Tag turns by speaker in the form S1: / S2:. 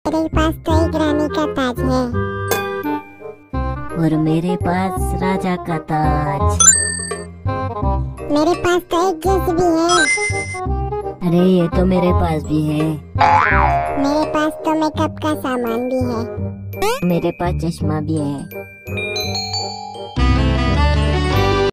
S1: मेरे पास तो एक रानी का ताज है।
S2: और मेरे पास राजा का ताज।
S1: मेरे पास तो एक जेसीबी है।
S2: अरे ये तो मेरे पास भी है।
S1: मेरे पास तो मेकअप का सामान भी है।
S2: मेरे पास चश्मा भी है।